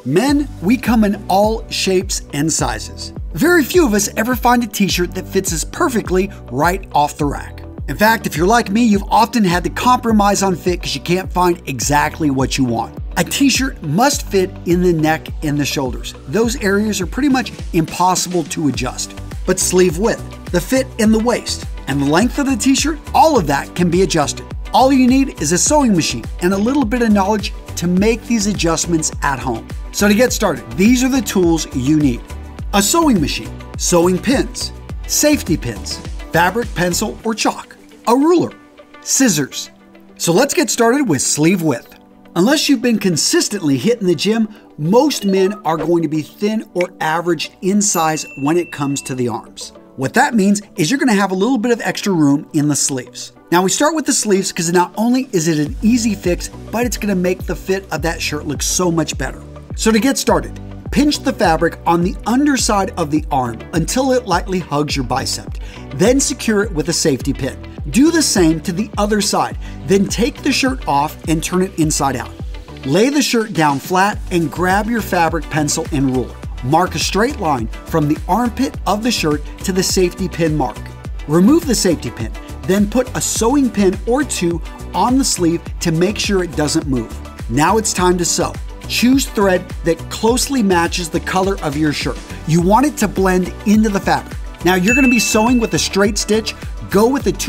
Men, we come in all shapes and sizes. Very few of us ever find a t-shirt that fits us perfectly right off the rack. In fact, if you're like me, you've often had to compromise on fit because you can't find exactly what you want. A t-shirt must fit in the neck and the shoulders. Those areas are pretty much impossible to adjust. But sleeve width, the fit in the waist, and the length of the t-shirt, all of that can be adjusted. All you need is a sewing machine and a little bit of knowledge to make these adjustments at home. So to get started, these are the tools you need. A sewing machine, sewing pins, safety pins, fabric pencil or chalk, a ruler, scissors. So let's get started with sleeve width. Unless you've been consistently hitting the gym, most men are going to be thin or average in size when it comes to the arms. What that means is you're going to have a little bit of extra room in the sleeves. Now we start with the sleeves because not only is it an easy fix, but it's going to make the fit of that shirt look so much better. So to get started, pinch the fabric on the underside of the arm until it lightly hugs your bicep. Then secure it with a safety pin. Do the same to the other side. Then take the shirt off and turn it inside out. Lay the shirt down flat and grab your fabric pencil and ruler. Mark a straight line from the armpit of the shirt to the safety pin mark. Remove the safety pin, then put a sewing pin or two on the sleeve to make sure it doesn't move. Now it's time to sew. Choose thread that closely matches the color of your shirt. You want it to blend into the fabric. Now you're going to be sewing with a straight stitch. Go with a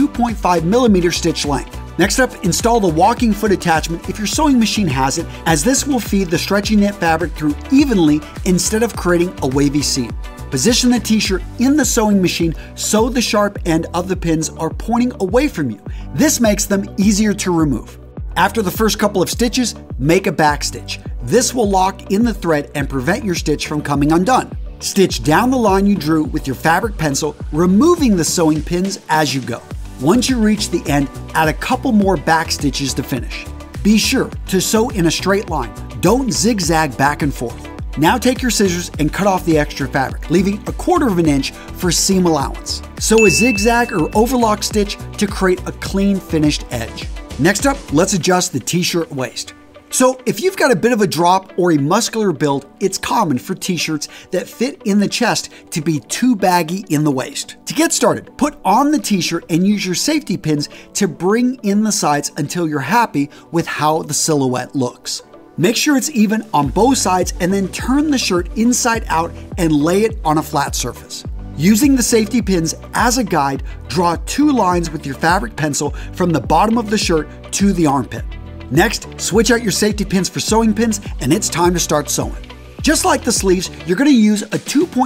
2.5mm stitch length. Next up, install the walking foot attachment if your sewing machine has it, as this will feed the stretchy knit fabric through evenly instead of creating a wavy seam. Position the t-shirt in the sewing machine so the sharp end of the pins are pointing away from you. This makes them easier to remove. After the first couple of stitches, make a back stitch. This will lock in the thread and prevent your stitch from coming undone. Stitch down the line you drew with your fabric pencil, removing the sewing pins as you go. Once you reach the end, add a couple more back stitches to finish. Be sure to sew in a straight line. Don't zigzag back and forth. Now take your scissors and cut off the extra fabric, leaving 1/4 inch for seam allowance. Sew a zigzag or overlock stitch to create a clean finished edge. Next up, let's adjust the t-shirt waist. So if you've got a bit of a drop or a muscular build, it's common for t-shirts that fit in the chest to be too baggy in the waist. To get started, put on the t-shirt and use your safety pins to bring in the sides until you're happy with how the silhouette looks. Make sure it's even on both sides and then turn the shirt inside out and lay it on a flat surface. Using the safety pins as a guide, draw 2 lines with your fabric pencil from the bottom of the shirt to the armpit. Next, switch out your safety pins for sewing pins and it's time to start sewing. Just like the sleeves, you're going to use a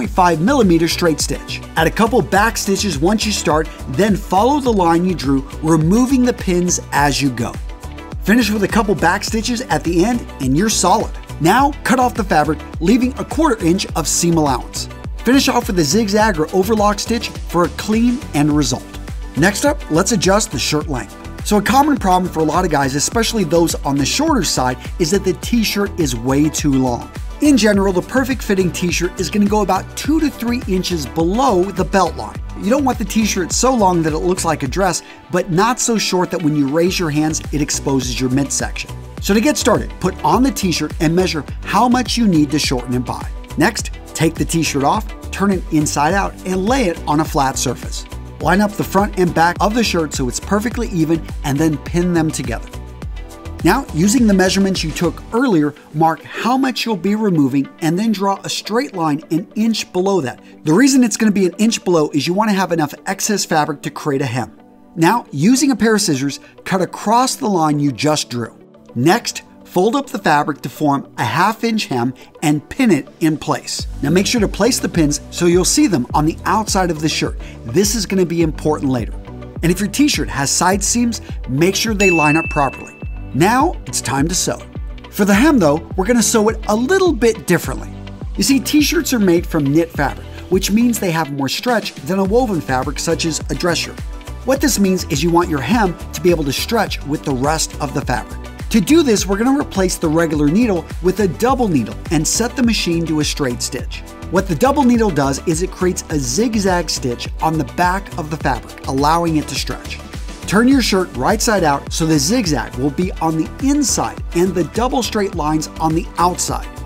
2.5mm straight stitch. Add a couple back stitches once you start, then follow the line you drew, removing the pins as you go. Finish with a couple back stitches at the end and you're solid. Now, cut off the fabric, leaving 1/4 inch of seam allowance. Finish off with a zigzag or overlock stitch for a clean end result. Next up, let's adjust the shirt length. So a common problem for a lot of guys, especially those on the shorter side, is that the t-shirt is way too long. In general, the perfect fitting t-shirt is going to go about 2 to 3 inches below the belt line. You don't want the t-shirt so long that it looks like a dress, but not so short that when you raise your hands, it exposes your midsection. So to get started, put on the t-shirt and measure how much you need to shorten it by. Next, take the t-shirt off, turn it inside out, and lay it on a flat surface. Line up the front and back of the shirt so it's perfectly even and then pin them together. Now, using the measurements you took earlier, mark how much you'll be removing and then draw a straight line 1 inch below that. The reason it's going to be 1 inch below is you want to have enough excess fabric to create a hem. Now, using a pair of scissors, cut across the line you just drew. Next, fold up the fabric to form a 1/2 inch hem and pin it in place. Now make sure to place the pins so you'll see them on the outside of the shirt. This is going to be important later. And if your t-shirt has side seams, make sure they line up properly. Now it's time to sew. For the hem though, we're going to sew it a little bit differently. You see, t-shirts are made from knit fabric, which means they have more stretch than a woven fabric such as a dress shirt. What this means is you want your hem to be able to stretch with the rest of the fabric. To do this, we're going to replace the regular needle with a double needle and set the machine to a straight stitch. What the double needle does is it creates a zigzag stitch on the back of the fabric, allowing it to stretch. Turn your shirt right side out so the zigzag will be on the inside and the double straight lines on the outside.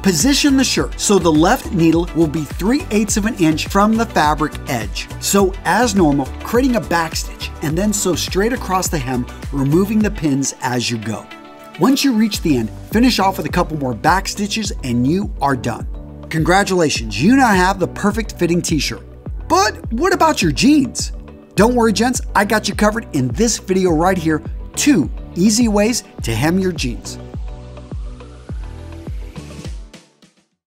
Position the shirt so the left needle will be 3/8 of an inch from the fabric edge. Sew as normal, creating a backstitch, and then sew straight across the hem, removing the pins as you go. Once you reach the end, finish off with a couple more back stitches and you are done. Congratulations, you now have the perfect fitting t-shirt. But what about your jeans? Don't worry gents, I got you covered in this video right here, 2 easy ways to hem your jeans.